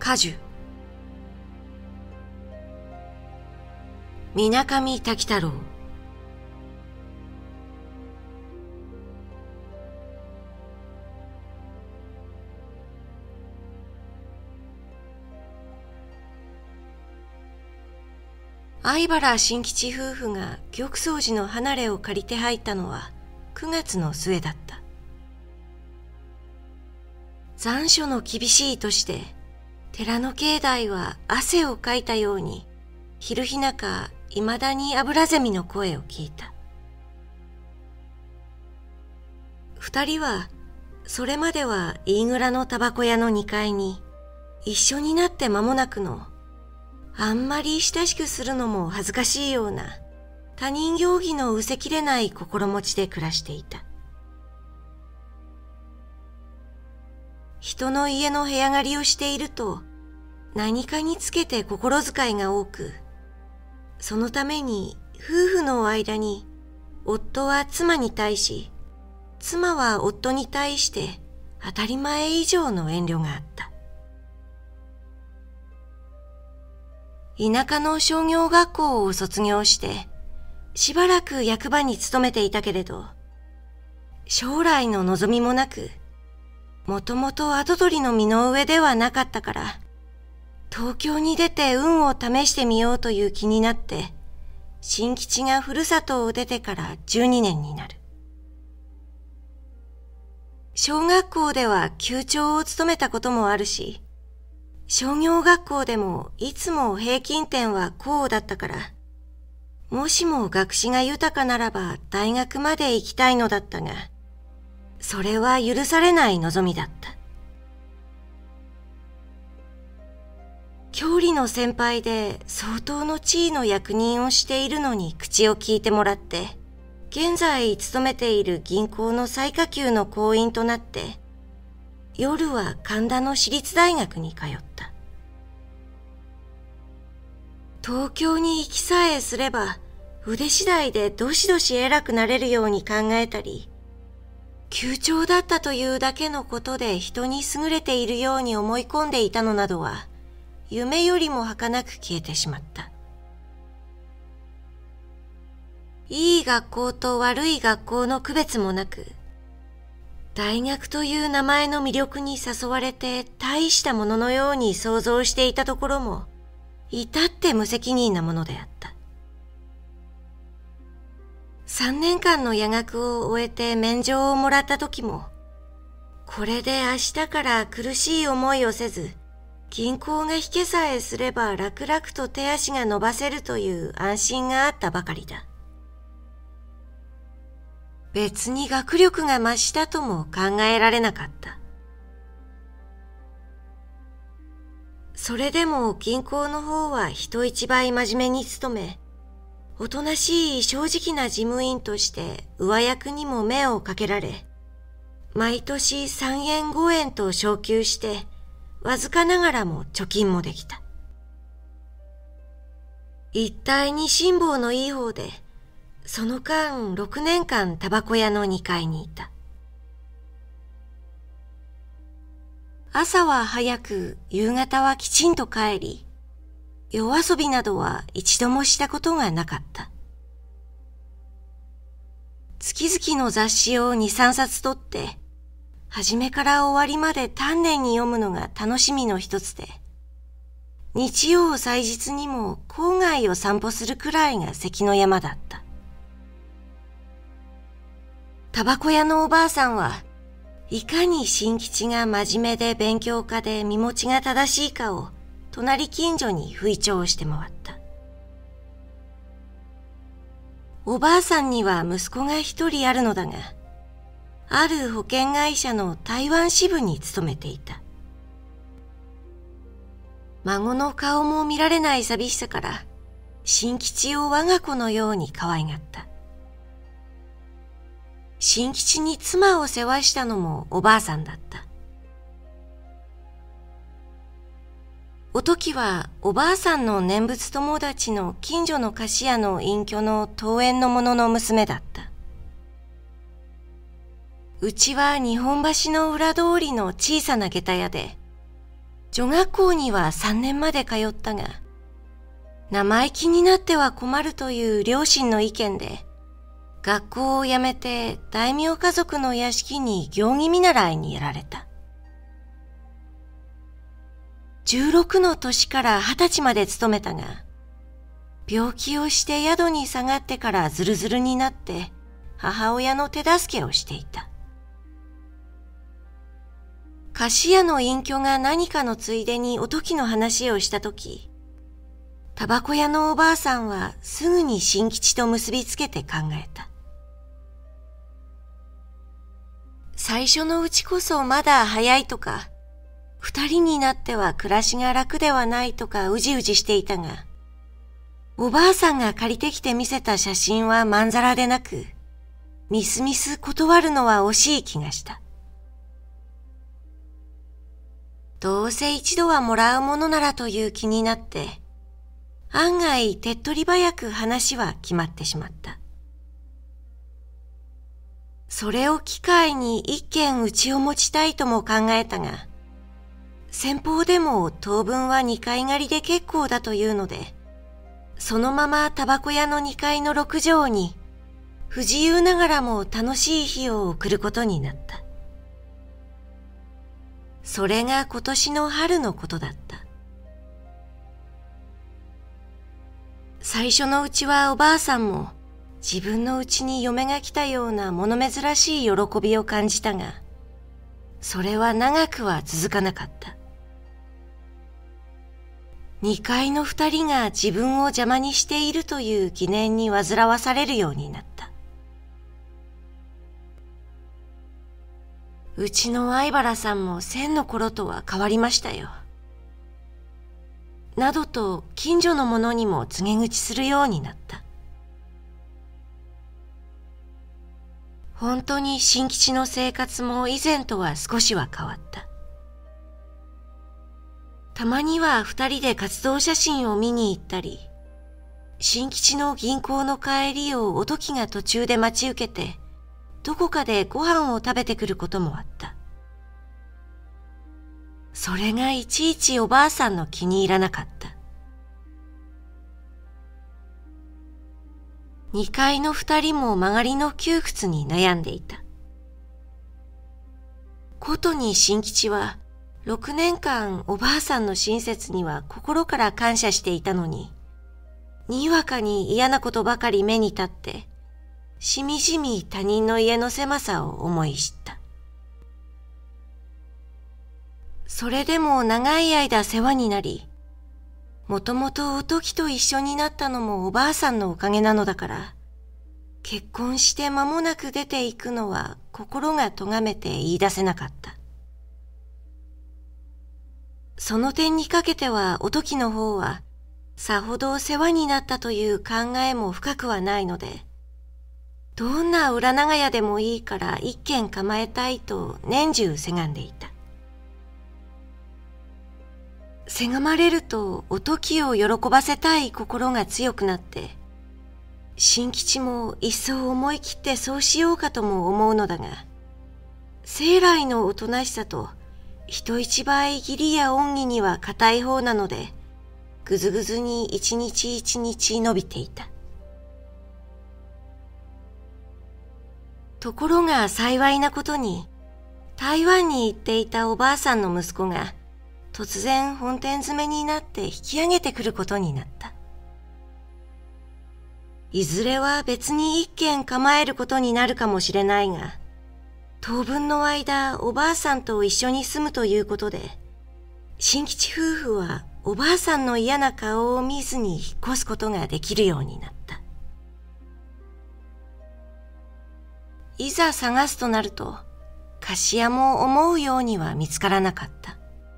果樹。水上滝太郎。相原新吉夫婦が玉宗寺の離れを借りて入ったのは9月の末だった。残暑の厳しい年で、寺の境内は汗をかいたように、昼日中、いまだにアブラゼミの声を聞いた。二人は、それまでは飯蔵のタバコ屋の2階に、一緒になって間もなくの、あんまり親しくするのも恥ずかしいような、他人行儀のうせきれない心持ちで暮らしていた。人の家の部屋借りをしていると、何かにつけて心遣いが多く、そのために夫婦の間に、夫は妻に対し、妻は夫に対して当たり前以上の遠慮があった。田舎の商業学校を卒業して、しばらく役場に勤めていたけれど、将来の望みもなく、もともと跡取りの身の上ではなかったから、東京に出て運を試してみようという気になって、新吉がふるさとを出てから12年になる。小学校では級長を務めたこともあるし、商業学校でもいつも平均点は高だったから、もしも学識が豊かならば大学まで行きたいのだったが、それは許されない望みだった。郷里の先輩で相当の地位の役人をしているのに口を聞いてもらって、現在勤めている銀行の最下級の行員となって、夜は神田の私立大学に通った。東京に行きさえすれば、腕次第でどしどし偉くなれるように考えたり、級長だったというだけのことで人に優れているように思い込んでいたのなどは、夢よりも儚く消えてしまった。いい学校と悪い学校の区別もなく、大学という名前の魅力に誘われて大したもののように想像していたところも、至って無責任なものであった。3年間の夜学を終えて免状をもらった時も、これで明日から苦しい思いをせず、銀行が引けさえすれば楽々と手足が伸ばせるという安心があったばかりだ。別に学力が増したとも考えられなかった。それでも銀行の方は人一倍真面目に勤め、おとなしい正直な事務員として上役にも目をかけられ、毎年3円5円と昇給して、わずかながらも貯金もできた。一体に辛抱のいい方で、その間6年間タバコ屋の2階にいた。朝は早く、夕方はきちんと帰り、夜遊びなどは一度もしたことがなかった。月々の雑誌を2、3冊取って、初めから終わりまで丹念に読むのが楽しみの一つで、日曜祭日にも郊外を散歩するくらいが関の山だった。タバコ屋のおばあさんはいかに新吉が真面目で勉強家で身持ちが正しいかを隣近所に吹聴して回った。おばあさんには息子が一人あるのだが、ある保険会社の台湾支部に勤めていた。孫の顔も見られない寂しさから、新吉を我が子のように可愛がった。新吉に妻を世話したのもおばあさんだった。おときはおばあさんの念仏友達の近所の菓子屋の隠居の遠縁の者の娘だった。うちは日本橋の裏通りの小さな下駄屋で、 女学校には3年まで通ったが、生意気になっては困るという両親の意見で、学校を辞めて大名家族の屋敷に行儀見習いにやられた。16の年から20歳まで勤めたが、病気をして宿に下がってからズルズルになって母親の手助けをしていた。菓子屋の隠居が何かのついでにおときの話をしたとき、タバコ屋のおばあさんはすぐに新吉と結びつけて考えた。最初のうちこそまだ早いとか、二人になっては暮らしが楽ではないとかうじうじしていたが、おばあさんが借りてきて見せた写真はまんざらでなく、みすみす断るのは惜しい気がした。どうせ一度はもらうものならという気になって、案外手っ取り早く話は決まってしまった。それを機会に一軒うちを持ちたいとも考えたが、先方でも当分は2階借りで結構だというので、そのままタバコ屋の2階の6畳に不自由ながらも楽しい日を送ることになった。それが今年の春のことだった。最初のうちはおばあさんも自分のうちに嫁が来たような物珍しい喜びを感じたが、それは長くは続かなかった。2階の2人が自分を邪魔にしているという疑念に煩わされるようになった。うちの相原さんも1000の頃とは変わりましたよ。などと近所の者にも告げ口するようになった。本当に新吉の生活も以前とは少しは変わった。たまには2人で活動写真を見に行ったり、新吉の銀行の帰りをおときが途中で待ち受けて、どこかでご飯を食べてくることもあった。それがいちいちおばあさんの気に入らなかった。2階の2人も曲がりの窮屈に悩んでいた。ことに新吉は6年間おばあさんの親切には心から感謝していたのに、にわかに嫌なことばかり目に立って、しみじみ他人の家の狭さを思い知った。それでも長い間世話になり、もともとおときと一緒になったのもおばあさんのおかげなのだから、結婚して間もなく出ていくのは心が咎めて言い出せなかった。その点にかけてはおときの方は、さほど世話になったという考えも深くはないので、どんな裏長屋でもいいから一軒構えたいと年中せがんでいた。せがまれるとおときを喜ばせたい心が強くなって、新吉も一層思い切ってそうしようかとも思うのだが、生来のおとなしさと人一倍義理や恩義には固い方なので、ぐずぐずに一日一日伸びていた。ところが幸いなことに、台湾に行っていたおばあさんの息子が、突然本店詰めになって引き上げてくることになった。いずれは別に一軒構えることになるかもしれないが、当分の間おばあさんと一緒に住むということで、新吉夫婦はおばあさんの嫌な顔を見ずに引っ越すことができるようになった。いざ探すとなると、菓子屋も思うようには見つからなかった。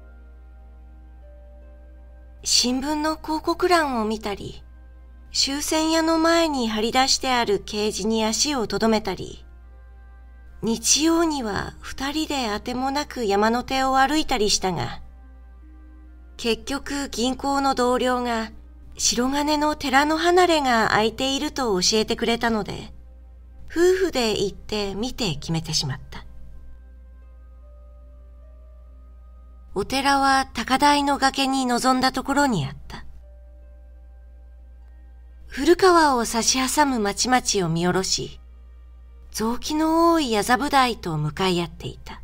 新聞の広告欄を見たり、終戦屋の前に張り出してある掲示に足をとどめたり、日曜には2人であてもなく山の手を歩いたりしたが、結局銀行の同僚が白金の寺の離れが空いていると教えてくれたので、夫婦で行って見て決めてしまった。 お寺は高台の崖に臨んだところにあった。古川を差し挟む町々を見下ろし、雑木の多い麻布台と向かい合っていた。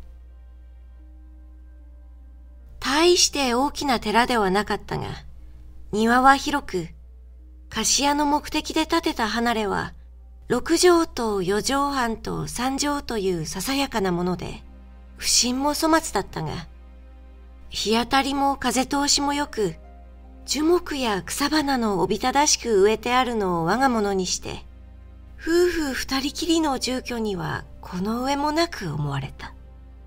大して大きな寺ではなかったが、庭は広く、菓子屋の目的で建てた離れは、6畳と4畳半と3畳というささやかなもので、不審も粗末だったが、日当たりも風通しもよく、樹木や草花のおびただしく植えてあるのを我が物にして、夫婦二人きりの住居にはこの上もなく思われた。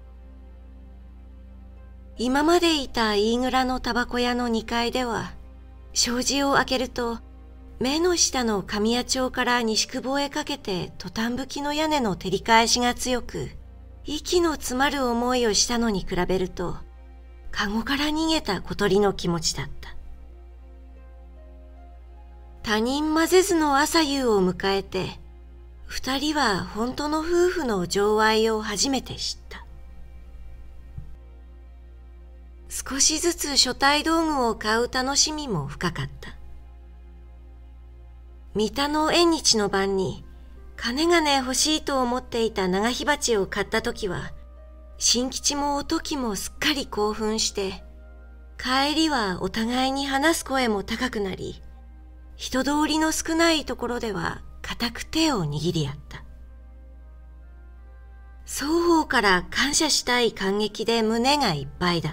今までいた飯蔵のタバコ屋の2階では、障子を開けると、目の下の神谷町から西久保へかけてトタン吹きの屋根の照り返しが強く、息の詰まる思いをしたのに比べると、かごから逃げた小鳥の気持ちだった。他人混ぜずの朝夕を迎えて、二人は本当の夫婦の情愛を初めて知った。少しずつ書体道具を買う楽しみも深かった。三田の縁日の晩に、金がね欲しいと思っていた長火鉢を買った時は、新吉もおときもすっかり興奮して、帰りはお互いに話す声も高くなり、人通りの少ないところでは固く手を握り合った。双方から感謝したい感激で胸がいっぱいだった。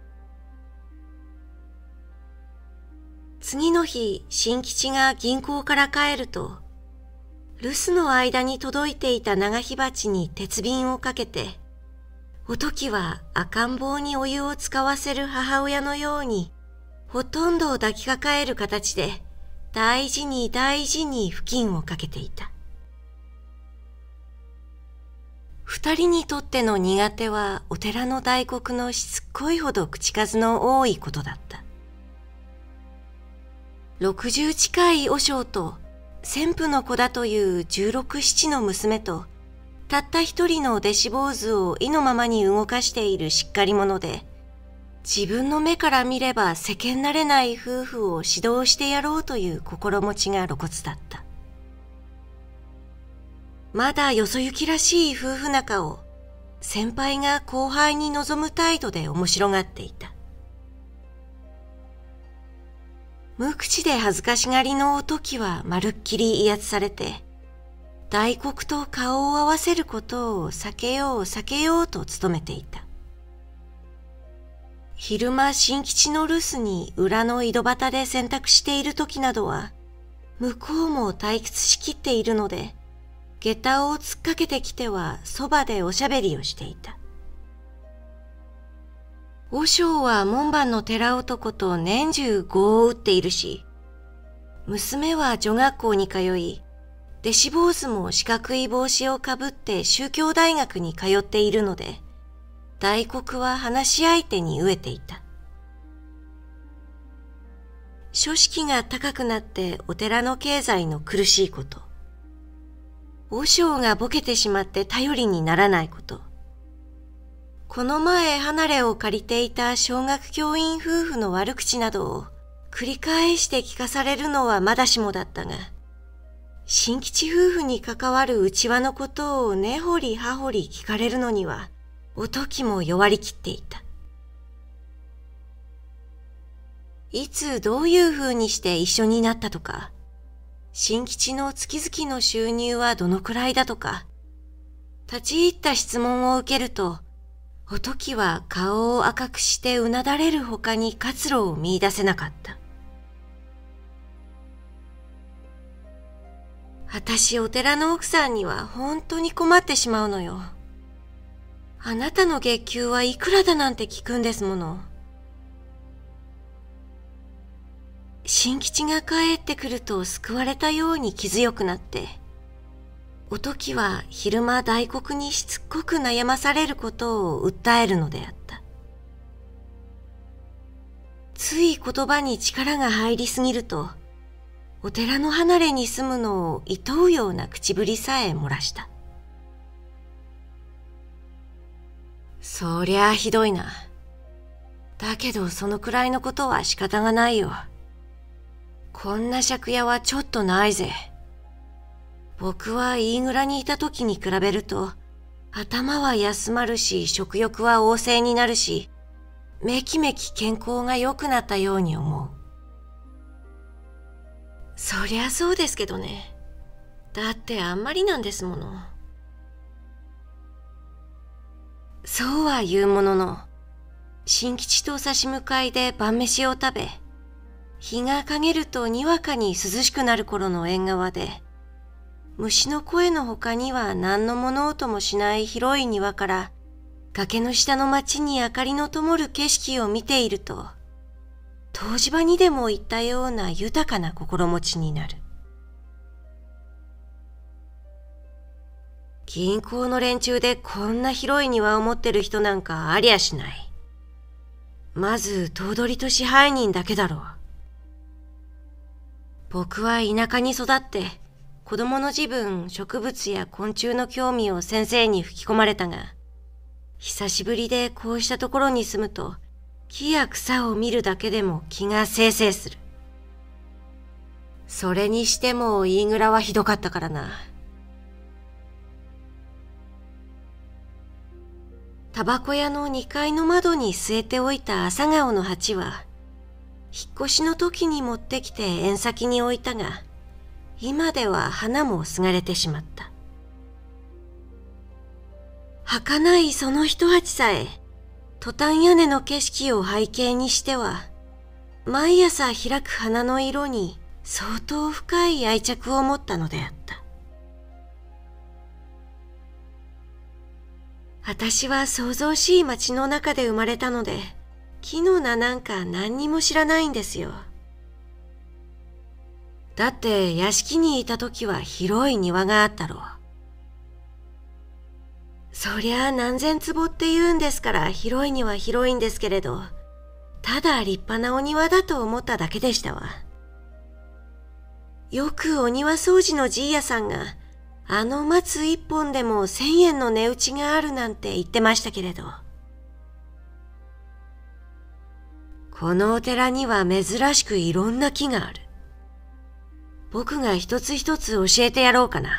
次の日、新吉が銀行から帰ると、留守の間に届いていた長火鉢に鉄瓶をかけて、おときは赤ん坊にお湯を使わせる母親のように、ほとんど抱きかかえる形で、大事に大事に布巾をかけていた。二人にとっての苦手はお寺の大黒のしつっこいほど口数の多いことだった。60近い和尚と先父の子だという16、7の娘と、たった一人の弟子坊主を意のままに動かしているしっかり者で、自分の目から見れば世間慣れない夫婦を指導してやろうという心持ちが露骨だった。まだよそ行きらしい夫婦仲を先輩が後輩に望む態度で面白がっていた。無口で恥ずかしがりのおときはまるっきり威圧されて、大黒と顔を合わせることを避けよう避けようと努めていた。昼間新吉の留守に裏の井戸端で洗濯している時などは、向こうも退屈しきっているので、下駄を突っかけてきてはそばでおしゃべりをしていた。和尚は門番の寺男と年中碁を打っているし、娘は女学校に通い、弟子坊主も四角い帽子をかぶって宗教大学に通っているので、大黒は話し相手に飢えていた。書式が高くなってお寺の経済の苦しいこと、和尚がボケてしまって頼りにならないこと、この前離れを借りていた小学教員夫婦の悪口などを繰り返して聞かされるのはまだしもだったが、新吉夫婦に関わる内輪のことを根掘り葉掘り聞かれるのには、おときも弱りきっていた。いつどういう風にして一緒になったとか、新吉の月々の収入はどのくらいだとか、立ち入った質問を受けると、おときは顔を赤くしてうなだれるほかに活路を見出せなかった。私お寺の奥さんには本当に困ってしまうのよ。あなたの月給はいくらだなんて聞くんですもの。新吉が帰ってくると救われたように気強くなって、おときは昼間大黒にしつっこく悩まされることを訴えるのであった。つい言葉に力が入りすぎると、お寺の離れに住むのを厭うような口ぶりさえ漏らした。そりゃあひどいな。 だけどそのくらいのことは仕方がないよ。こんな借家はちょっとないぜ。僕は飯蔵にいた時に比べると、頭は休まるし、食欲は旺盛になるし、めきめき健康が良くなったように思う。そりゃそうですけどね。だってあんまりなんですもの。そうは言うものの、新吉と差し向かいで晩飯を食べ、日が陰るとにわかに涼しくなる頃の縁側で、虫の声の他には何の物音もしない広い庭から、崖の下の町に明かりの灯る景色を見ていると、湯治場にでも行ったような豊かな心持ちになる。銀行の連中でこんな広い庭を持ってる人なんかありゃしない。まず頭取と支配人だけだろう。僕は田舎に育って子供の時分植物や昆虫の興味を先生に吹き込まれたが、久しぶりでこうしたところに住むと木や草を見るだけでも気がせいせいする。それにしても飯蔵はひどかったからな。タバコ屋の2階の窓に据えておいた朝顔の鉢は、引っ越しの時に持ってきて縁先に置いたが、今では花もすがれてしまった。儚いその一鉢さえ、トタン屋根の景色を背景にしては、毎朝開く花の色に相当深い愛着を持ったのであった。私は騒々しい町の中で生まれたので、木の名なんか何にも知らないんですよ。だって屋敷にいた時は広い庭があったろう。そりゃあ何千坪って言うんですから広いには広いんですけれど、ただ立派なお庭だと思っただけでしたわ。よくお庭掃除のじいやさんが、あの松一本でも1000円の値打ちがあるなんて言ってましたけれど。このお寺には珍しくいろんな木がある。僕が一つ一つ教えてやろうかな。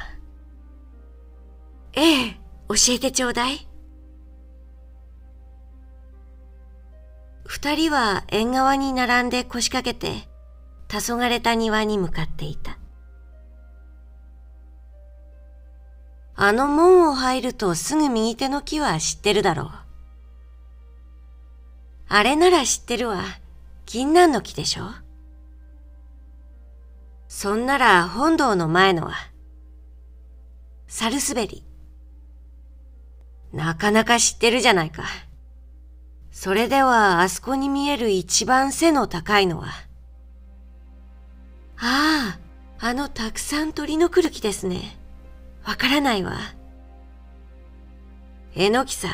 ええ、教えてちょうだい。二人は縁側に並んで腰掛けて、黄昏た庭に向かっていた。あの門を入るとすぐ右手の木は知ってるだろう。あれなら知ってるわ。銀杏の木でしょ。そんなら本堂の前のは。サルスベリ。なかなか知ってるじゃないか。それではあそこに見える一番背の高いのは。ああ、あのたくさん鳥の来る木ですね。わからないわ。えのきさ。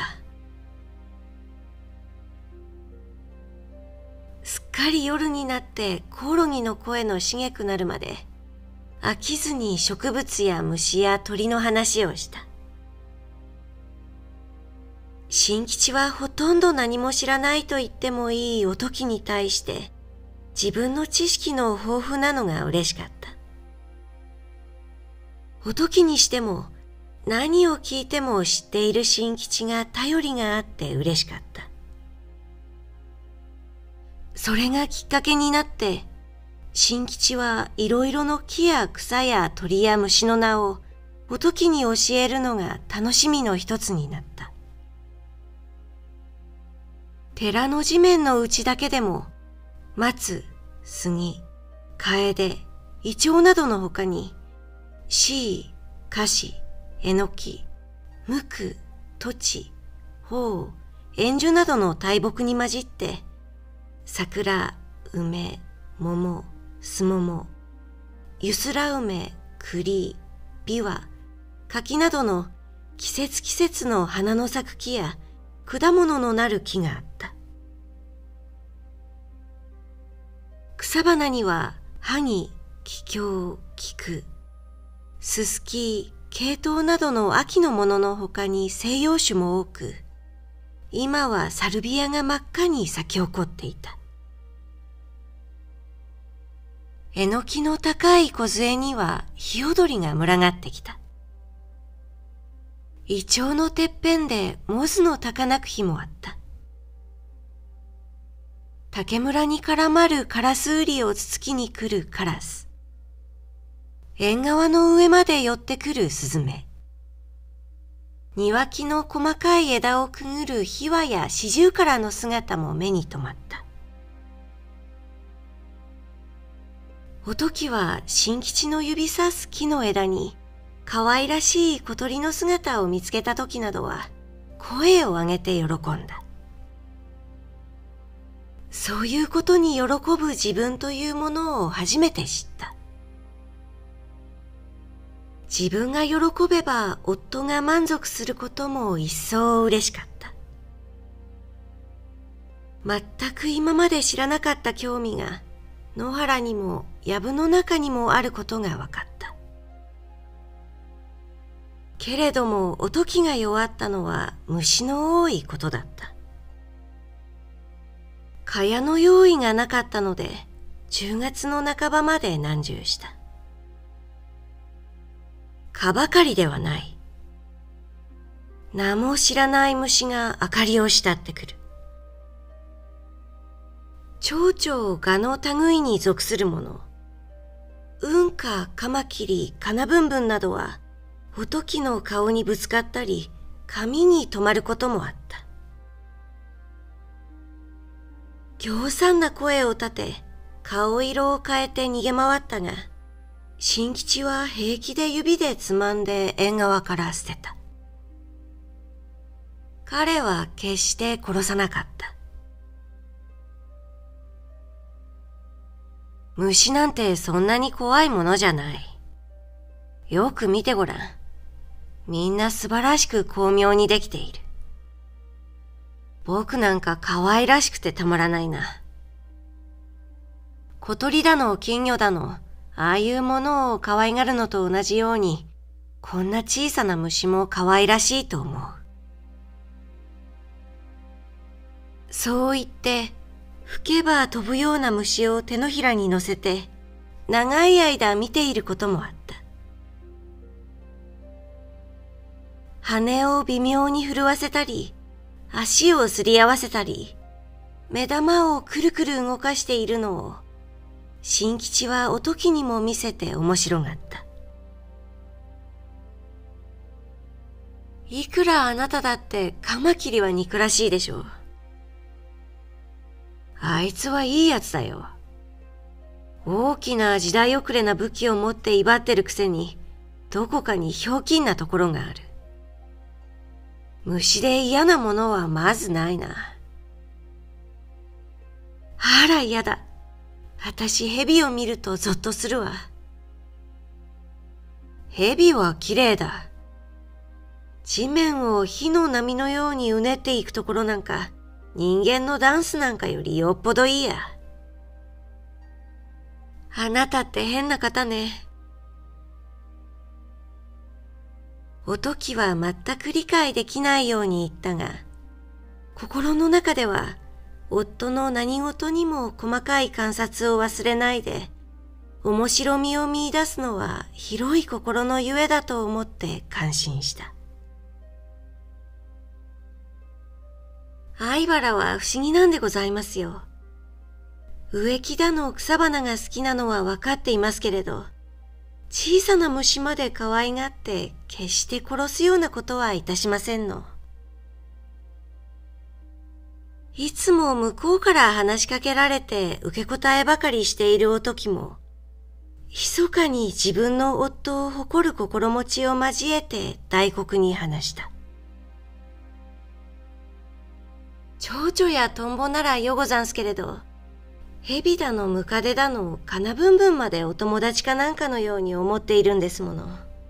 すっかり夜になってコオロギの声のしげくなるまで飽きずに植物や虫や鳥の話をした。新吉はほとんど何も知らないと言ってもいいおときに対して自分の知識の豊富なのが嬉しかった。おときにしても何を聞いても知っている新吉が頼りがあって嬉しかった。それがきっかけになって、新吉はいろいろの木や草や鳥や虫の名をおときに教えるのが楽しみの一つになった。寺の地面のうちだけでも、松、杉、楓、イチョウなどのほかに、シイ、カシ、エノキ、ムク、トチ、ホウ、エンジュなどの大木に混じって、桜、梅、桃、スモモ、ユスラ梅、栗、ビワ、柿などの季節季節の花の咲く木や果物のなる木があった。草花には萩、キキョウ、菊、ススキ、ケイトウなどの秋のもののほかに西洋種も多く、 今はサルビアが真っ赤に咲き誇っていた。えのきの高い梢にはヒヨドリが群がってきた。イチョウのてっぺんでモズの高鳴く日もあった。竹村に絡まるカラスウリをつつきに来るカラス。縁側の上まで寄ってくるスズメ。庭木の細かい枝をくぐるヒワやシジュウカラの姿も目に留まった。おときは新吉の指さす木の枝に可愛らしい小鳥の姿を見つけたときなどは声を上げて喜んだ。そういうことに喜ぶ自分というものを初めて知った。自分が喜べば夫が満足することも一層嬉しかった。全く今まで知らなかった興味が野原にも藪の中にもあることが分かった。けれどもおときが弱ったのは虫の多いことだった。蚊帳の用意がなかったので10月の半ばまで難渋した。蚊ばかりではない。名も知らない虫が明かりを慕ってくる。蝶々蛾の類に属するもの、雲かカマキリ、カナブンブンなどは、おときの顔にぶつかったり、髪に止まることもあった。ぎょうさんな声を立て、顔色を変えて逃げ回ったが、新吉は平気で指でつまんで縁側から捨てた。彼は決して殺さなかった。虫なんてそんなに怖いものじゃない。よく見てごらん。みんな素晴らしく巧妙にできている。僕なんか可愛らしくてたまらないな。小鳥だの金魚だの、ああいうものを可愛がるのと同じように、こんな小さな虫も可愛らしいと思う。そう言って、吹けば飛ぶような虫を手のひらに乗せて、長い間見ていることもあった。羽を微妙に震わせたり、足をすり合わせたり、目玉をくるくる動かしているのを、新吉はおときにも見せて面白がった。いくらあなただってカマキリは憎らしいでしょう。あいつはいいやつだよ。大きな時代遅れな武器を持って威張ってるくせに、どこかにひょうきんなところがある。虫で嫌なものはまずないな。あら嫌だ。私蛇を見るとゾッとするわ。蛇は綺麗だ。地面を火の波のようにうねっていくところなんか、人間のダンスなんかよりよっぽどいいや。あなたって変な方ね。おときは全く理解できないように言ったが、心の中では夫の何事にも細かい観察を忘れないで、面白みを見出すのは広い心のゆえだと思って感心した。藍原は不思議なんでございますよ。植木だの草花が好きなのは分かっていますけれど、小さな虫まで可愛がって決して殺すようなことはいたしませんの。いつも向こうから話しかけられて受け答えばかりしているおときも、密かに自分の夫を誇る心持ちを交えて大黒に話した。蝶々やトンボならよござんすけれど、蛇だのムカデだのカナブンブンまでお友達かなんかのように思っているんですもの。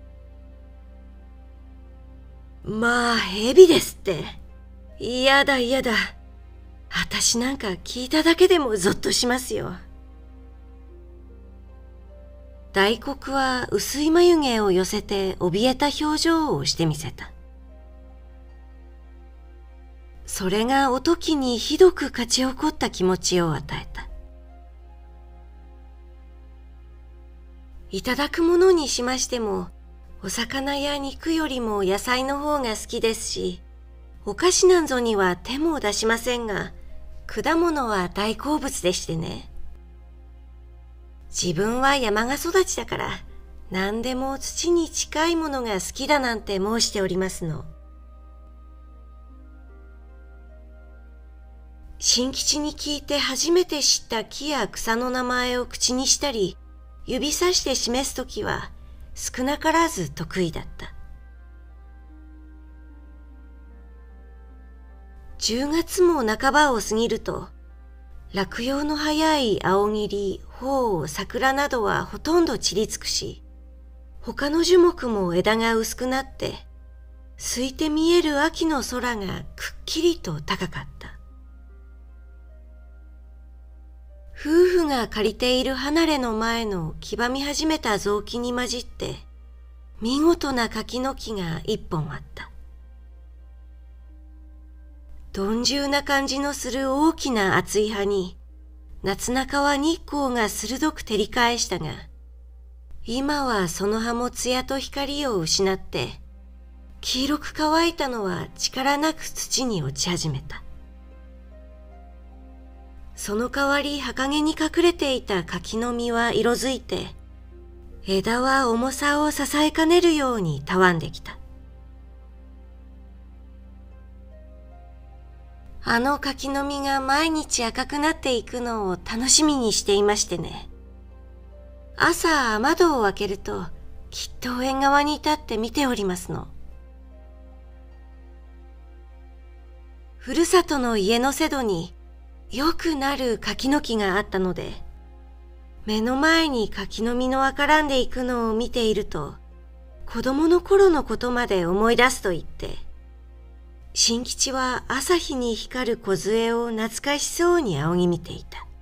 まあ蛇ですって。嫌だ嫌だ。私なんか聞いただけでもゾッとしますよ。大黒は薄い眉毛を寄せて怯えた表情をしてみせた。 それがおときにひどく勝ち起こった気持ちを与えた。いただくものにしましても、お魚や肉よりも野菜の方が好きですし、お菓子なんぞには手も出しませんが、果物は大好物でしてね。自分は山が育ちだから、何でも土に近いものが好きだなんて申しておりますの。新吉に聞いて初めて知った木や草の名前を口にしたり、指さして示すときは少なからず得意だった。10月も半ばを過ぎると、落葉の早い青桐、鳳、桜などはほとんど散り尽くし、他の樹木も枝が薄くなって、空いて見える秋の空がくっきりと高かった。夫婦が借りている離れの前の黄ばみ始めた雑木に混じって、見事な柿の木が一本あった。鈍重な感じのする大きな厚い葉に、夏中は日光が鋭く照り返したが、今はその葉も艶と光を失って、黄色く乾いたのは力なく土に落ち始めた。その代わり葉陰に隠れていた柿の実は色づいて、枝は重さを支えかねるようにたわんできた。あの柿の実が毎日赤くなっていくのを楽しみにしていましてね。朝窓を開けるときっと縁側に立って見ておりますの。ふるさとの家の瀬戸によくなる柿の木があったので、目の前に柿の実の赤らんでいくのを見ていると、子供の頃のことまで思い出すと言って、新吉は朝日に光る梢を懐かしそうに仰ぎ見ていた。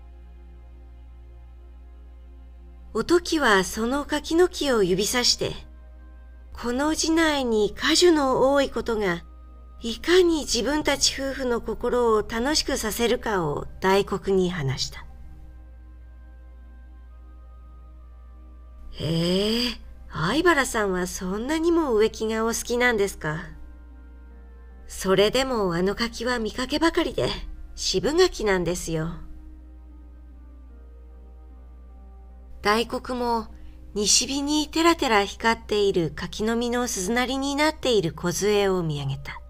おときはその柿の木を指さして、この寺内に果樹の多いことが、いかに自分たち夫婦の心を楽しくさせるかを大黒に話した。へえ、相原さんはそんなにも植木がお好きなんですか。それでもあの柿は見かけばかりで渋柿なんですよ。大黒も西日にてらてら光っている柿の実の鈴なりになっている梢を見上げた。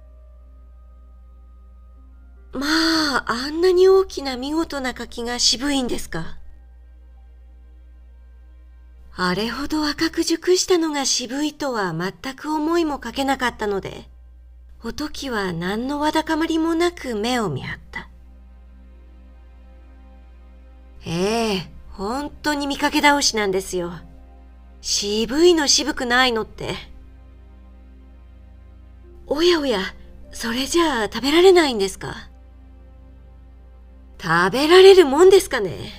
まあ、あんなに大きな見事な柿が渋いんですか。あれほど赤く熟したのが渋いとは全く思いもかけなかったので、おときは何のわだかまりもなく目を見張った。本当に見かけ倒しなんですよ。渋いの渋くないのって。おやおや、それじゃあ食べられないんですか。食べられるもんですかね。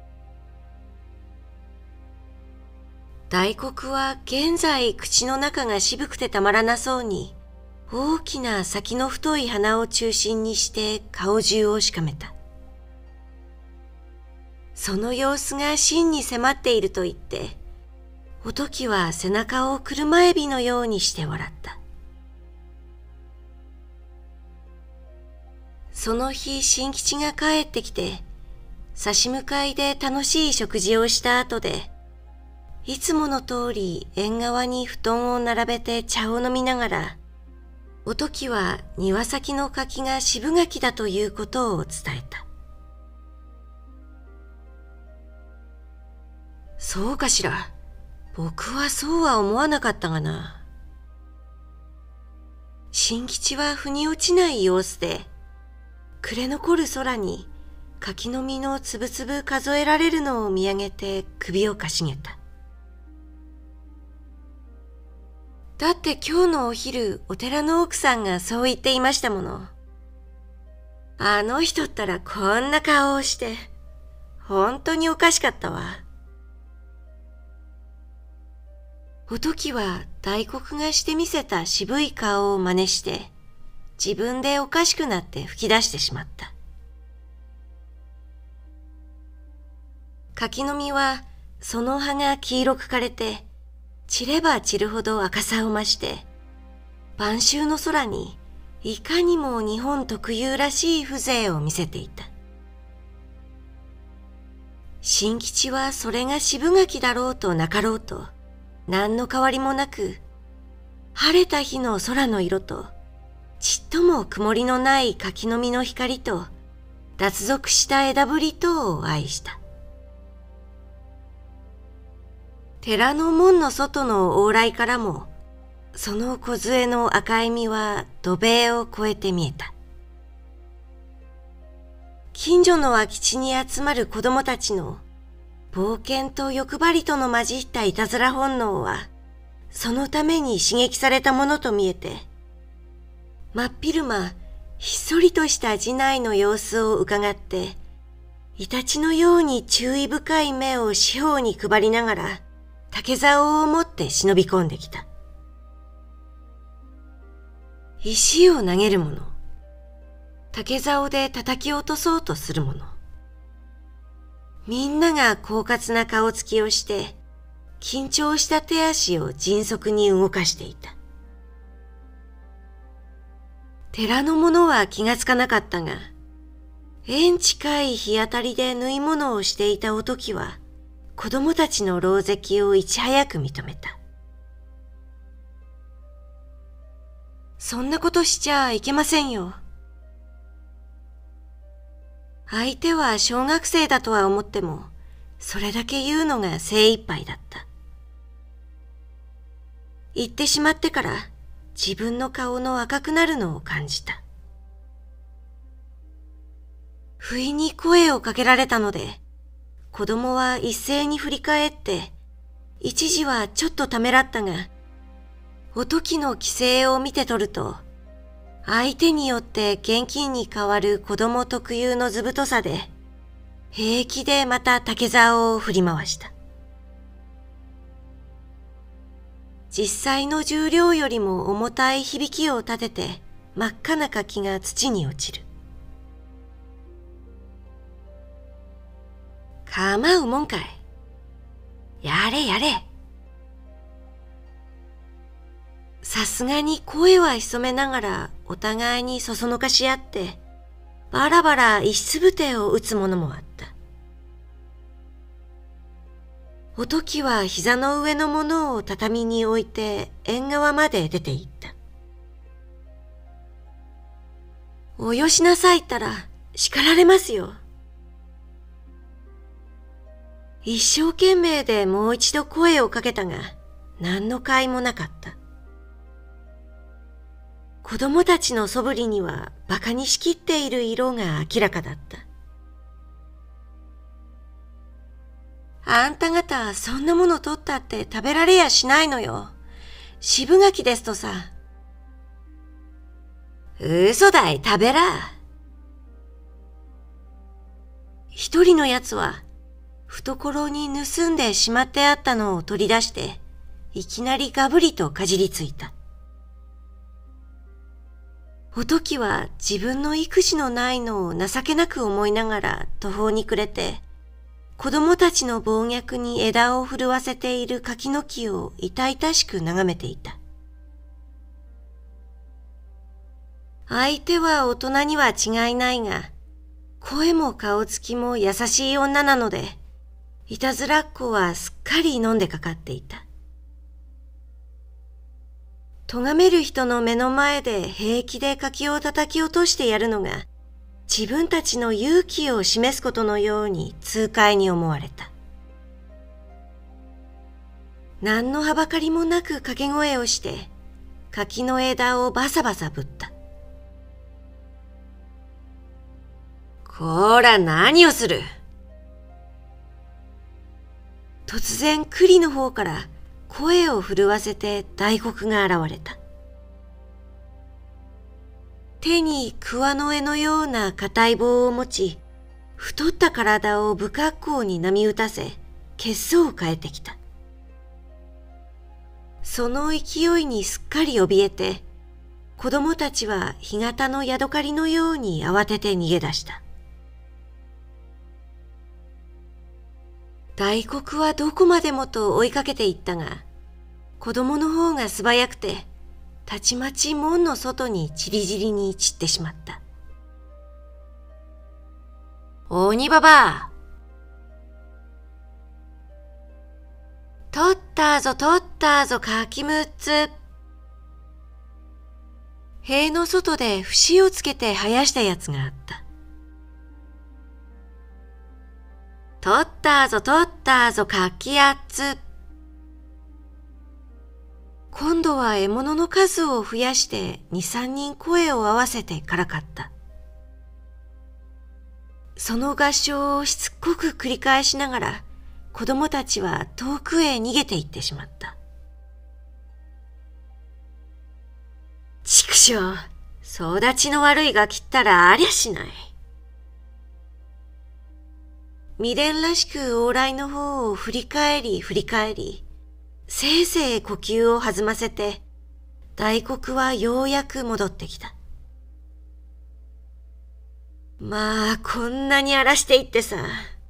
大黒は現在口の中が渋くてたまらなそうに、大きな先の太い鼻を中心にして顔中をしかめた。その様子が真に迫っていると言って、おときは背中を車エビのようにして笑った。その日新吉が帰ってきて、差し向かいで楽しい食事をした後で、いつもの通り縁側に布団を並べて茶を飲みながら、おときは庭先の柿が渋柿だということを伝えた。そうかしら。僕はそうは思わなかったがな。新吉は腑に落ちない様子で、暮れ残る空に柿の実のつぶつぶ数えられるのを見上げて首をかしげた。だって今日のお昼、お寺の奥さんがそう言っていましたもの。あの人ったらこんな顔をして、本当におかしかったわ。おときは大黒がしてみせた渋い顔を真似して、 自分でおかしくなって吹き出してしまった。柿の実はその葉が黄色く枯れて、散れば散るほど赤さを増して、晩秋の空にいかにも日本特有らしい風情を見せていた。新吉はそれが渋柿だろうとなかろうと、何の変わりもなく、晴れた日の空の色と、ちっとも曇りのない柿の実の光と、脱俗した枝ぶりとを愛した。寺の門の外の往来からも、その梢の赤い実は土塀を越えて見えた。近所の空き地に集まる子供たちの冒険と欲張りとの混じったいたずら本能は、そのために刺激されたものと見えて、真っ昼間、ひっそりとした寺内の様子を伺って、イタチのように注意深い目を四方に配りながら、竹竿を持って忍び込んできた。石を投げる者、竹竿で叩き落とそうとする者、みんなが狡猾な顔つきをして、緊張した手足を迅速に動かしていた。寺の者は気がつかなかったが、縁近い日当たりで縫い物をしていたおときは、子供たちの狼藉をいち早く認めた。そんなことしちゃいけませんよ。相手は小学生だとは思っても、それだけ言うのが精一杯だった。言ってしまってから自分の顔の赤くなるのを感じた。不意に声をかけられたので、子供は一斉に振り返って、一時はちょっとためらったが、おときの気勢を見て取ると、相手によって現金に変わる子供特有の図太さで、平気でまた竹竿を振り回した。実際の重量よりも重たい響きを立てて、真っ赤な柿が土に落ちる。構うもんかい。やれやれ。さすがに声は潜めながらお互いにそそのかし合って、バラバラ石つぶてを打つものもあった。おときは膝の上のものを畳に置いて縁側まで出て行った。およしなさいったら叱られますよ。一生懸命でもう一度声をかけたが、何の甲斐もなかった。子供たちの素振りには馬鹿にしきっている色が明らかだった。あんた方そんなもの取ったって食べられやしないのよ。渋柿ですとさ。嘘だい、食べら。一人のやつは、懐に盗んでしまってあったのを取り出して、いきなりがぶりとかじりついた。おときは自分の育児のないのを情けなく思いながら途方に暮れて、子供たちの暴虐に枝を震わせている柿の木を痛々しく眺めていた。相手は大人には違いないが、声も顔つきも優しい女なので、いたずらっ子はすっかり飲んでかかっていた。咎める人の目の前で平気で柿を叩き落としてやるのが、自分たちの勇気を示すことのように痛快に思われた。何のはばかりもなく掛け声をして、柿の枝をバサバサぶった。こら何をする。突然栗の方から声を震わせて大黒が現れた。手に桑の柄のような硬い棒を持ち、太った体を不格好に波打たせ、血相を変えてきた。その勢いにすっかり怯えて、 子供たちは干潟のヤドカリのように慌てて逃げ出した。大黒はどこまでもと追いかけていったが、子供の方が素早くて、たちまち門の外にちりぢりに散ってしまった。鬼ババア、取ったぞ取ったぞ柿6つ。塀の外で節をつけて生やしたやつがあった。取ったぞ取ったぞ柿8つ。今度は獲物の数を増やして2、3人声を合わせてからかった。その合唱をしつこく繰り返しながら、子供たちは遠くへ逃げていってしまった。畜生、総立ちの悪いガキったらありゃしない。未練らしく往来の方を振り返り、せいぜい呼吸を弾ませて、大黒はようやく戻ってきた。まあ、こんなに荒らしていってさ。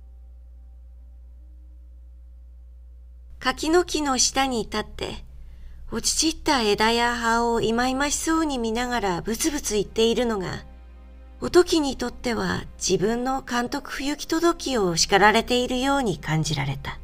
柿の木の下に立って、落ち散った枝や葉をいまいましそうに見ながらブツブツ言っているのが、おときにとっては自分の監督不行き届きを叱られているように感じられた。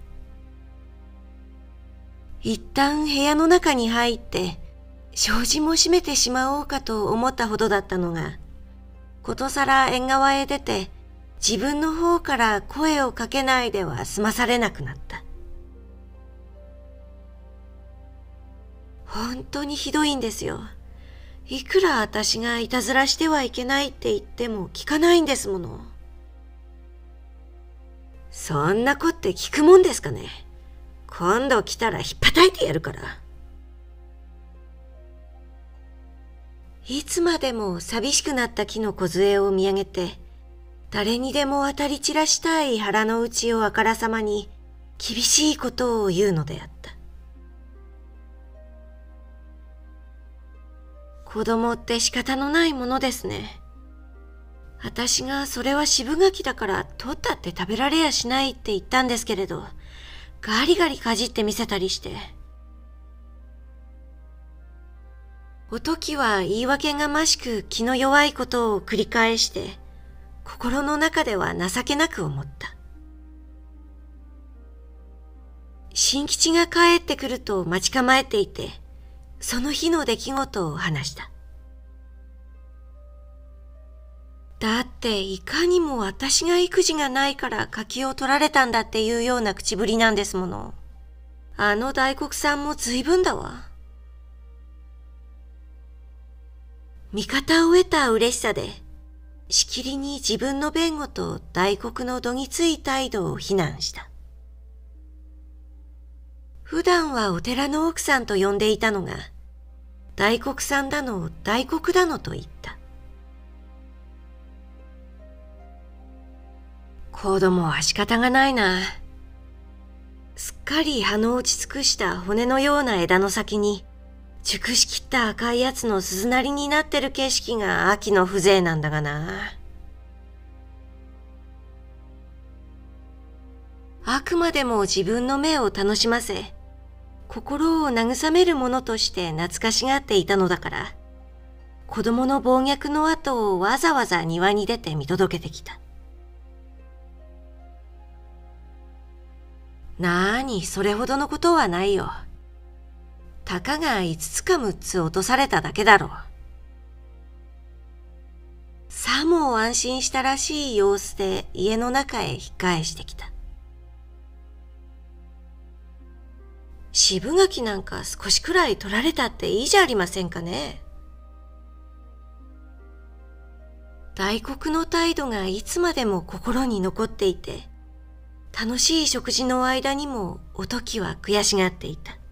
一旦部屋の中に入って、障子も閉めてしまおうかと思ったほどだったのが、ことさら縁側へ出て、自分の方から声をかけないでは済まされなくなった。本当にひどいんですよ。いくら私がいたずらしてはいけないって言っても聞かないんですもの。そんな子って聞くもんですかね。今度来たらひっぱたいてやるから。いつまでも寂しくなった木の梢を見上げて、誰にでも当たり散らしたい腹の内をあからさまに厳しいことを言うのであった。子供って仕方のないものですね。私がそれは渋柿だから取ったって食べられやしないって言ったんですけれど、ガリガリかじってみせたりして。おときは言い訳がましく気の弱いことを繰り返して、心の中では情けなく思った。新吉が帰ってくると待ち構えていて、その日の出来事を話した。だっていかにも私が育児がないから柿を取られたんだっていうような口ぶりなんですもの。あの大黒さんも随分だわ。味方を得た嬉しさで、しきりに自分の弁護と大黒のどぎつい態度を非難した。普段はお寺の奥さんと呼んでいたのが、大黒さんだの大黒だのと言った。子供は仕方がないな。すっかり葉の落ち尽くした骨のような枝の先に、熟しきった赤いやつの鈴なりになってる景色が秋の風情なんだがな。あくまでも自分の目を楽しませ、心を慰めるものとして懐かしがっていたのだから、子供の暴虐の後をわざわざ庭に出て見届けてきた。なーに、それほどのことはないよ。たかが5つか6つ落とされただけだろう。さも安心したらしい様子で家の中へ引っ返してきた。渋柿なんか少しくらい取られたっていいじゃありませんかね。大黒の態度がいつまでも心に残っていて、楽しい食事の間にもおときは悔しがっていた。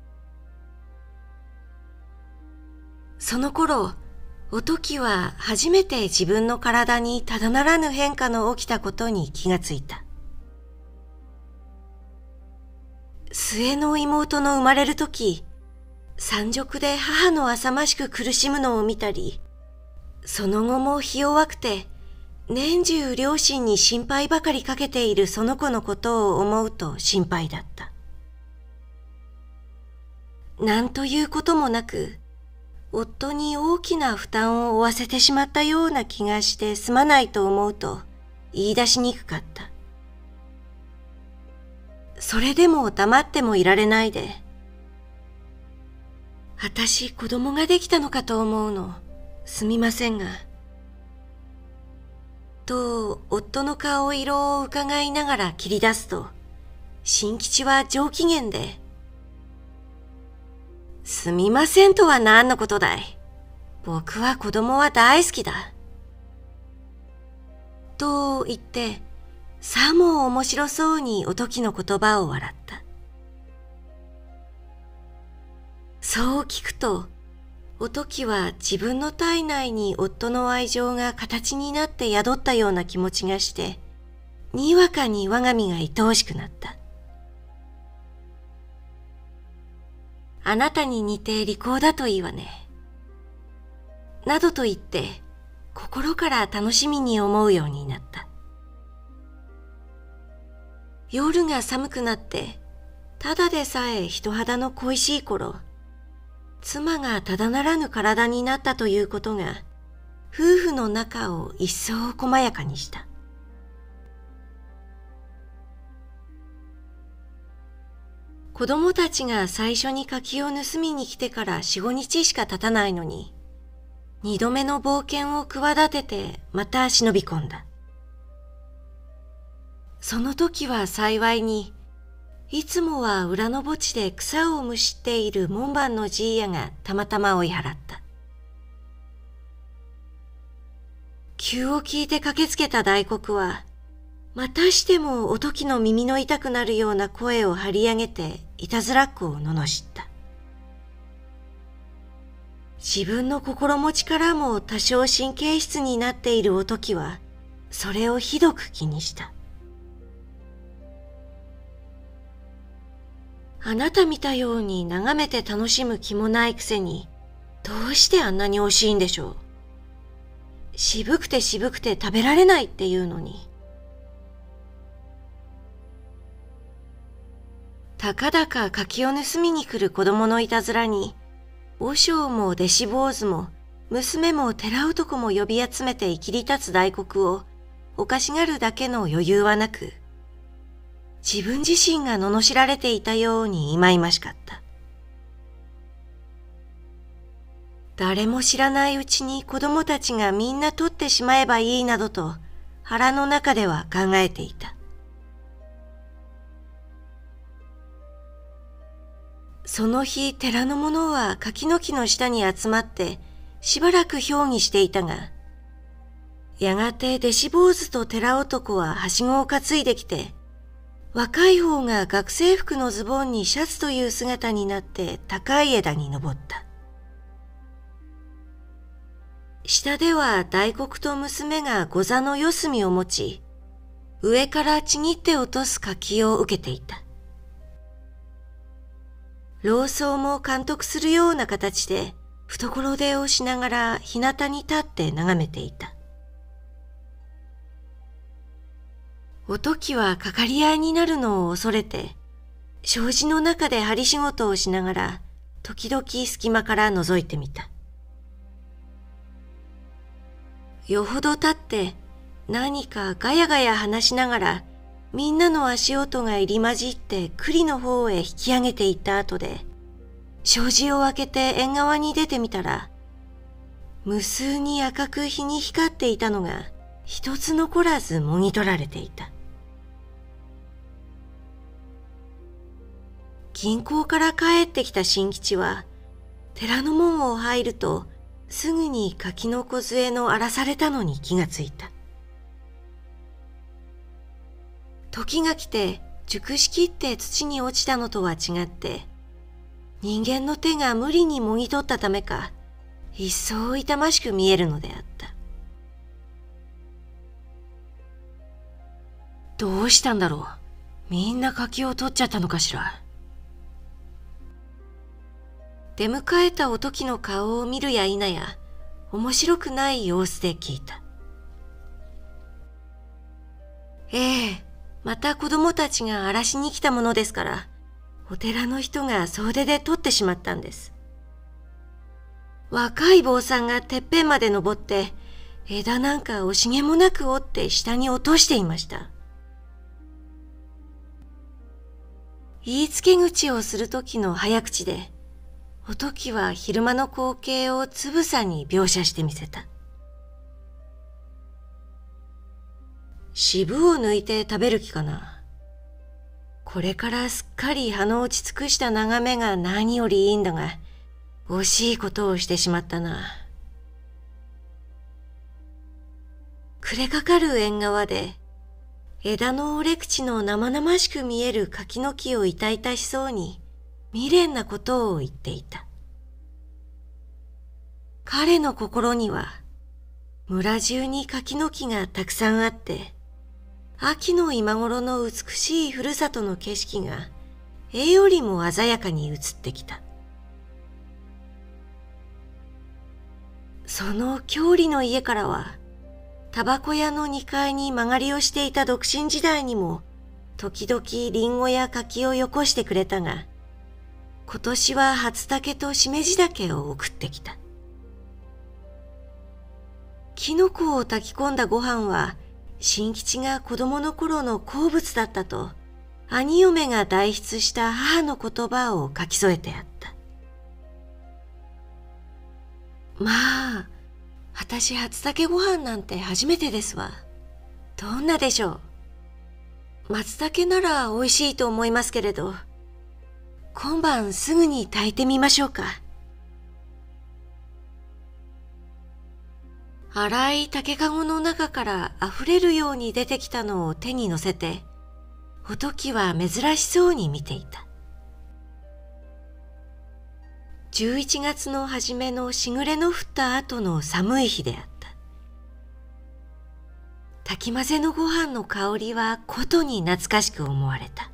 その頃、おときは初めて自分の体にただならぬ変化の起きたことに気がついた。末の妹の生まれるとき、 産褥で母の浅ましく苦しむのを見たり、その後もひ弱くて、年中両親に心配ばかりかけているその子のことを思うと心配だった。なんということもなく、夫に大きな負担を負わせてしまったような気がしてすまないと思うと言い出しにくかった。それでも黙ってもいられないで、私子供ができたのかと思うの。すみませんが。と、夫の顔色を伺いながら切り出すと、新吉は上機嫌で、すみませんとは何のことだい。僕は子供は大好きだ。と言って、さも面白そうにおときの言葉を笑った。そう聞くと、おときは自分の体内に夫の愛情が形になって宿ったような気持ちがして、にわかに我が身が愛おしくなった。あなたに似て利口だといいわね。などと言って、心から楽しみに思うようになった。夜が寒くなって、ただでさえ人肌の恋しい頃、妻がただならぬ体になったということが、夫婦の仲を一層細やかにした。子供たちが最初に柿を盗みに来てから4、5日しか経たないのに、二度目の冒険を企ててまた忍び込んだ。その時は幸いに、いつもは裏の墓地で草をむしっている門番のじいやがたまたま追い払った。急を聞いて駆けつけた大黒は、またしてもおときの耳の痛くなるような声を張り上げていたずらっ子を罵った。自分の心持ちからも多少神経質になっているおときは、それをひどく気にした。あなた見たように眺めて楽しむ気もないくせに、どうしてあんなに惜しいんでしょう。渋くて渋くて食べられないっていうのに。たかだか柿を盗みに来る子供のいたずらに、和尚も弟子坊主も、娘も寺男も呼び集めて生きり立つ大黒を、おかしがるだけの余裕はなく、自分自身が罵られていたように忌々しかった。誰も知らないうちに子供たちがみんな取ってしまえばいいなどと腹の中では考えていた。その日寺の者は柿の木の下に集まってしばらく評議していたが、やがて弟子坊主と寺男ははしごを担いできて、若い方が学生服のズボンにシャツという姿になって高い枝に登った。下では大黒と娘が御座の四隅を持ち、上からちぎって落とす柿を受けていた。老僧も監督するような形で懐手をしながら日向に立って眺めていた。おときはかかり合いになるのを恐れて、障子の中で針仕事をしながら、時々隙間から覗いてみた。よほど経って何かガヤガヤ話しながら、みんなの足音が入り混じって栗の方へ引き上げていった後で、障子を開けて縁側に出てみたら、無数に赤く日に光っていたのが一つ残らずもぎ取られていた。銀行から帰ってきた新吉は、寺の門を入ると、すぐに柿の梢の荒らされたのに気がついた。時が来て熟しきって土に落ちたのとは違って、人間の手が無理にもぎ取ったためか、一層痛ましく見えるのであった。どうしたんだろう。みんな柿を取っちゃったのかしら。 出迎えたおときの顔を見るや否や、面白くない様子で聞いた。また子供たちが荒らしに来たものですから、お寺の人が総出で取ってしまったんです。若い坊さんがてっぺんまで登って、枝なんか惜しげもなく折って下に落としていました。言いつけ口をするときの早口で、おときは昼間の光景をつぶさに描写してみせた。渋を抜いて食べる気かな。これからすっかり葉の落ち尽くした眺めが何よりいいんだが、惜しいことをしてしまったな。暮れかかる縁側で、枝の折れ口の生々しく見える柿の木を痛々しそうに未練なことを言っていた。彼の心には村中に柿の木がたくさんあって、秋の今頃の美しいふるさとの景色が絵よりも鮮やかに映ってきた。その郷里の家からは、タバコ屋の2階に間借りをしていた独身時代にも、時々リンゴや柿をよこしてくれたが、今年は初竹としめじ竹を送ってきた。キノコを炊き込んだご飯は、新吉が子供の頃の好物だったと、兄嫁が代筆した母の言葉を書き添えてあった。まあ、私初竹ご飯なんて初めてですわ。どんなでしょう。松茸なら美味しいと思いますけれど、今晩すぐに炊いてみましょうか。粗い竹かごの中から溢れるように出てきたのを手に乗せて、おときは珍しそうに見ていた。11月の初めのしぐれの降った後の寒い日であった。炊き混ぜのご飯の香りはことに懐かしく思われた。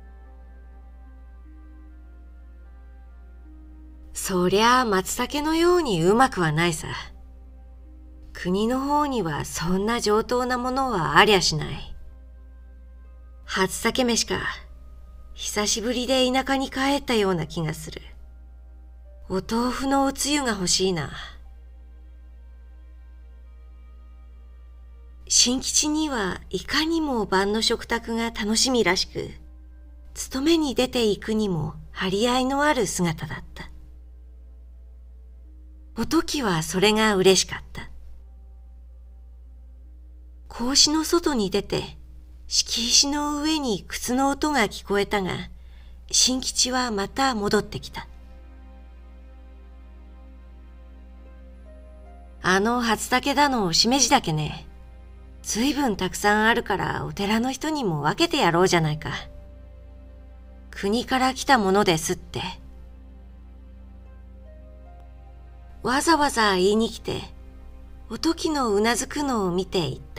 そりゃあ松茸のようにうまくはないさ。国の方にはそんな上等なものはありゃしない。初竹飯か。久しぶりで田舎に帰ったような気がする。お豆腐のおつゆが欲しいな。新吉にはいかにも晩の食卓が楽しみらしく、勤めに出ていくにも張り合いのある姿だった。おときはそれが嬉しかった。格子の外に出て、敷石の上に靴の音が聞こえたが、新吉はまた戻ってきた。あの初竹だのしめじだけね。ずいぶんたくさんあるからお寺の人にも分けてやろうじゃないか。国から来たものですって。わざわざ言いに来て、おときのうなずくのを見て言った。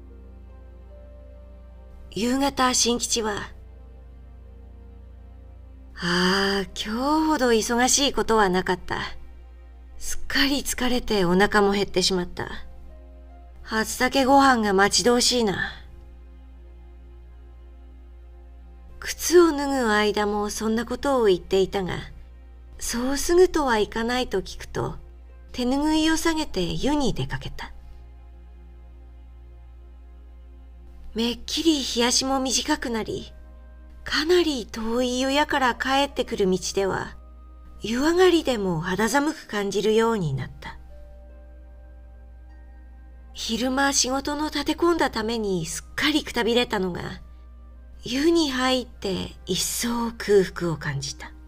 夕方新吉は、今日ほど忙しいことはなかった。すっかり疲れてお腹も減ってしまった。初竹ご飯が待ち遠しいな。靴を脱ぐ間もそんなことを言っていたが、そうすぐとはいかないと聞くと、手ぬぐいを下げて湯に出かけた。めっきり日足も短くなり、かなり遠い湯屋から帰ってくる道では、湯上がりでも肌寒く感じるようになった。昼間仕事の立て込んだためにすっかりくたびれたのが、湯に入って一層空腹を感じた。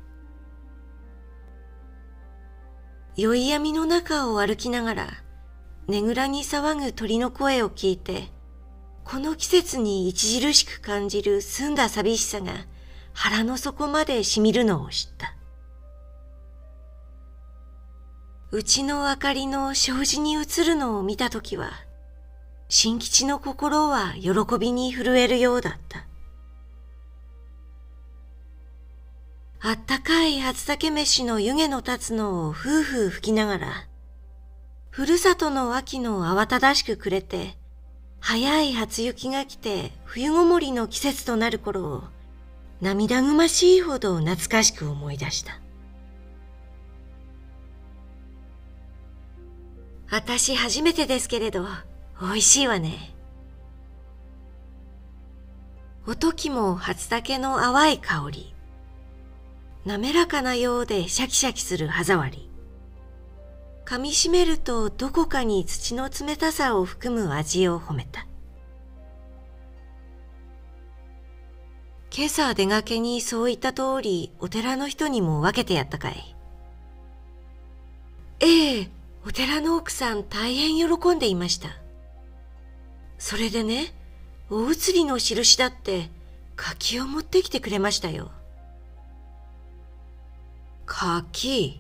宵闇の中を歩きながら、ねぐらに騒ぐ鳥の声を聞いて、この季節に著しく感じる澄んだ寂しさが腹の底までしみるのを知った。うちの明かりの障子に映るのを見たときは、新吉の心は喜びに震えるようだった。 あったかい初竹飯の湯気の立つのをふうふう吹きながら、ふるさとの秋の慌ただしく暮れて、早い初雪が来て冬ごもりの季節となる頃を、涙ぐましいほど懐かしく思い出した。あたし初めてですけれど、美味しいわね。おときも初竹の淡い香り。滑らかなようでシャキシャキする歯触り。噛みしめるとどこかに土の冷たさを含む味を褒めた。今朝出がけにそう言った通りお寺の人にも分けてやったかい。ええ、お寺の奥さん大変喜んでいました。それでね、お移りの印だって柿を持ってきてくれましたよ。柿？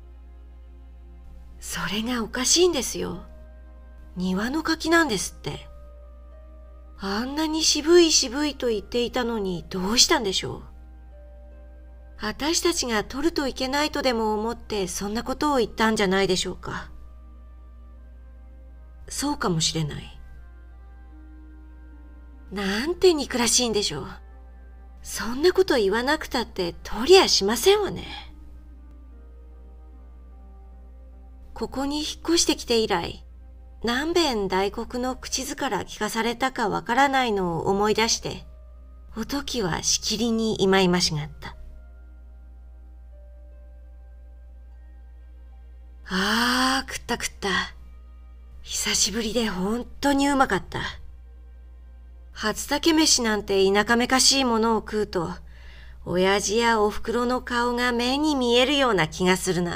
それがおかしいんですよ。庭の柿なんですって。あんなに渋い渋いと言っていたのにどうしたんでしょう。私たちが取るといけないとでも思ってそんなことを言ったんじゃないでしょうか。そうかもしれない。なんて憎らしいんでしょう。そんなこと言わなくたって取りゃしませんわね。ここに引っ越してきて以来、何遍大黒の口づから聞かされたかわからないのを思い出して、おときはしきりにいまいましがった。ああ、食った食った。久しぶりで本当にうまかった。初竹飯なんて田舎めかしいものを食うと、親父やおふくろの顔が目に見えるような気がするな。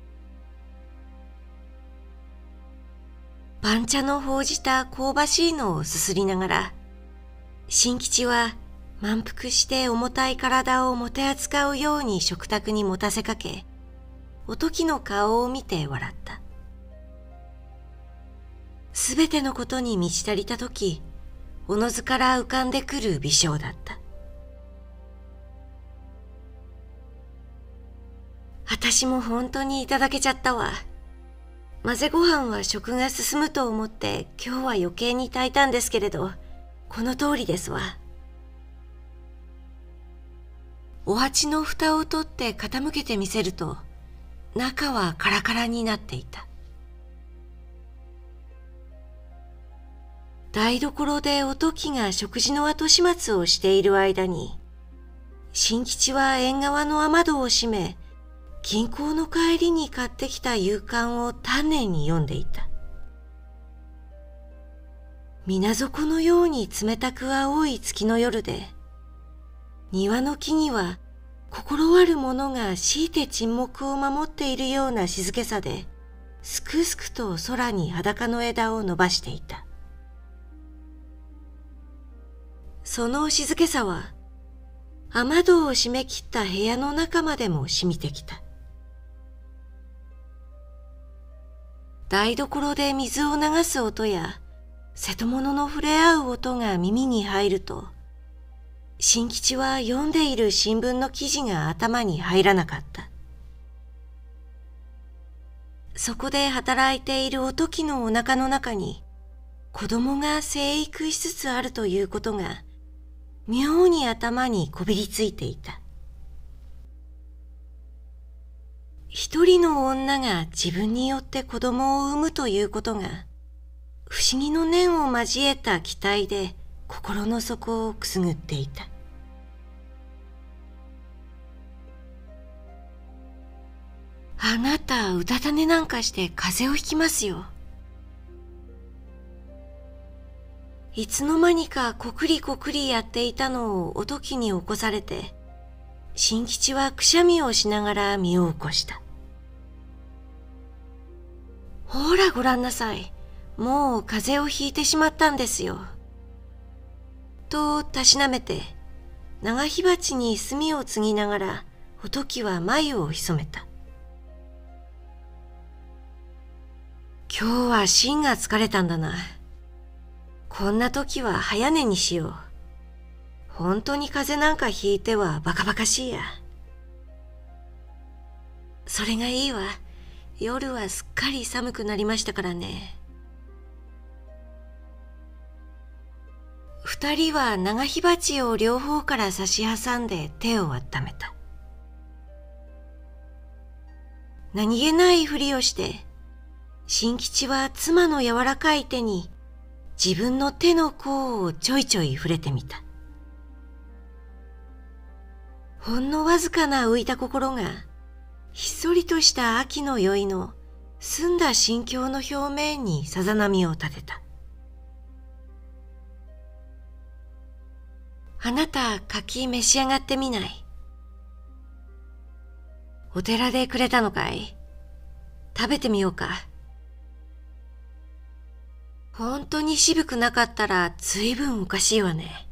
番茶の報じた香ばしいのをすすりながら、新吉は満腹して重たい体をもて扱うように食卓に持たせかけ、おときの顔を見て笑った。すべてのことに満ち足りたとき、おのずから浮かんでくる微笑だった。あたしも本当にいただけちゃったわ。混ぜご飯は食が進むと思って今日は余計に炊いたんですけれど、この通りですわ。お鉢の蓋を取って傾けてみせると、中はカラカラになっていた。台所でおときが食事の後始末をしている間に、新吉は縁側の雨戸を閉め、銀行の帰りに買ってきた夕刊を丹念に読んでいた。水底のように冷たく青い月の夜で、庭の木々は心ある者が強いて沈黙を守っているような静けさで、すくすくと空に裸の枝を伸ばしていた。その静けさは、雨戸を閉め切った部屋の中までも染みてきた。台所で水を流す音や、瀬戸物の触れ合う音が耳に入ると、新吉は読んでいる新聞の記事が頭に入らなかった。そこで働いているおときのお腹の中に、子供が生育しつつあるということが、妙に頭にこびりついていた。一人の女が自分によって子供を産むということが、不思議の念を交えた期待で心の底をくすぐっていた。あなた、うたた寝なんかして風邪をひきますよ。いつの間にかこくりこくりやっていたのをおときに起こされて、新吉はくしゃみをしながら身を起こした。ほらごらんなさい。もう風邪をひいてしまったんですよ。とたしなめて、長火鉢に炭を継ぎながら、おときは眉をひそめた。今日は芯が疲れたんだな。こんな時は早寝にしよう。本当に風邪なんかひいてはバカバカしいや。 それがいいわ。夜はすっかり寒くなりましたからね。二人は長火鉢を両方から差し挟んで手を温めた。何気ないふりをして、新吉は妻の柔らかい手に自分の手の甲をちょいちょい触れてみた。ほんのわずかな浮いた心が、ひっそりとした秋の宵の澄んだ心境の表面にさざ波を立てた。あなた、柿召し上がってみない？お寺でくれたのかい？食べてみようか。本当に渋くなかったらずいぶんおかしいわね。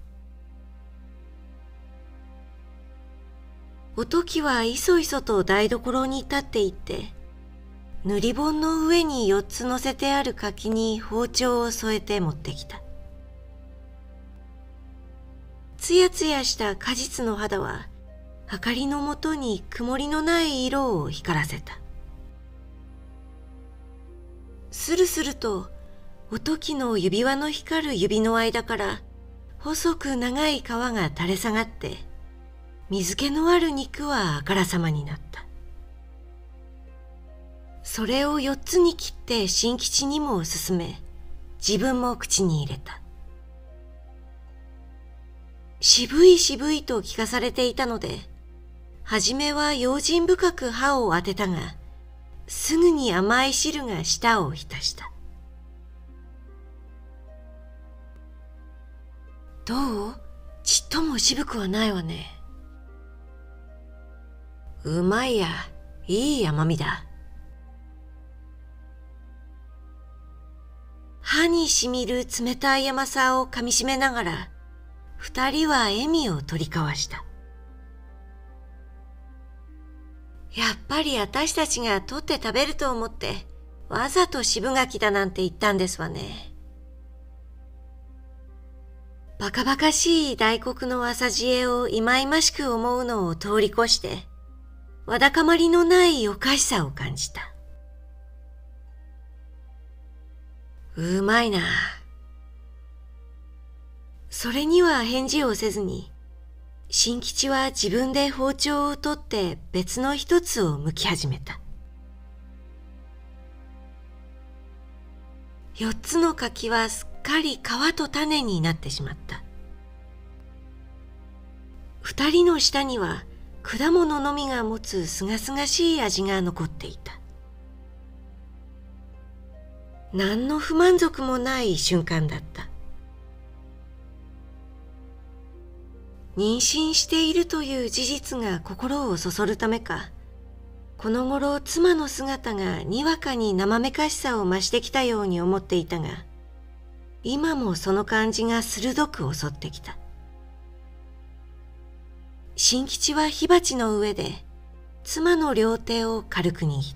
おときはいそいそと台所に立って行って、塗り本の上に4つ乗せてある柿に包丁を添えて持ってきた。つやつやした果実の肌は、明かりのもとに曇りのない色を光らせた。するすると、おときの指輪の光る指の間から、細く長い皮が垂れ下がって、水気のある肉はあからさまになった。それを4つに切って新吉にも勧め、自分も口に入れた。渋い渋いと聞かされていたので、はじめは用心深く歯を当てたが、すぐに甘い汁が舌を浸した。どう？ちっとも渋くはないわね。うまいや、いい甘みだ。歯にしみる冷たい甘さをかみしめながら、二人は笑みを取り交わした。やっぱり私たちが取って食べると思って、わざと渋柿だなんて言ったんですわね。バカバカしい大黒の朝知恵をいまいましく思うのを通り越して、わだかまりのないおかしさを感じた。うまいな。それには返事をせずに、新吉は自分で包丁を取って別の一つを剥き始めた。4つの柿はすっかり皮と種になってしまった。2人の舌には果物のみが持つすがすがしい味が残っていた。何の不満足もない瞬間だった。妊娠しているという事実が心をそそるためか、この頃妻の姿がにわかに生めかしさを増してきたように思っていたが、今もその感じが鋭く襲ってきた。新吉は火鉢の上で妻の両手を軽く握った。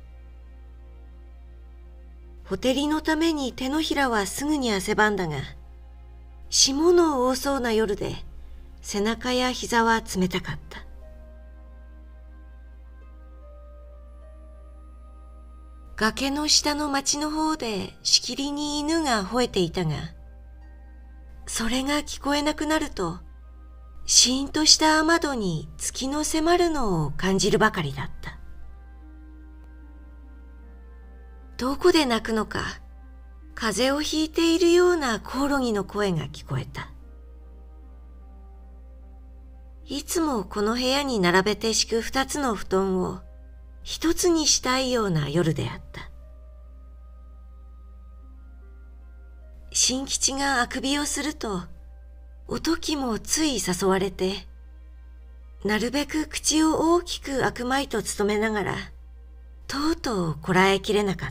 ほてりのために手のひらはすぐに汗ばんだが、霜の多そうな夜で背中や膝は冷たかった。崖の下の町の方でしきりに犬が吠えていたが、それが聞こえなくなると、シーンとした雨戸に月の迫るのを感じるばかりだった。どこで鳴くのか、風邪をひいているようなコオロギの声が聞こえた。いつもこの部屋に並べて敷く2つの布団を一つにしたいような夜であった。新吉があくびをすると、おときもつい誘われて、なるべく口を大きく開くまいと努めながら、とうとうこらえきれなかった。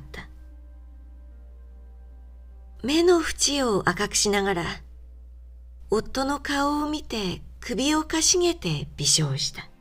目の縁を赤くしながら、夫の顔を見て首をかしげて微笑した。